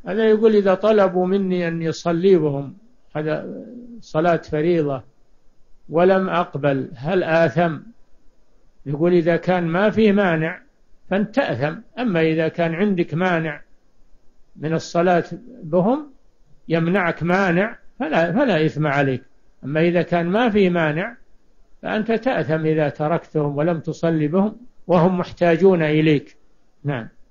هذا يقول إذا طلبوا مني أن يصلي بهم هذا صلاة فريضة ولم أقبل هل آثم؟ يقول إذا كان ما فيه مانع فأنت تأثم، أما إذا كان عندك مانع من الصلاة بهم يمنعك مانع فلا إثم عليك، أما إذا كان ما فيه مانع فأنت تأثم إذا تركتهم ولم تصلي بهم وهم محتاجون إليك. نعم.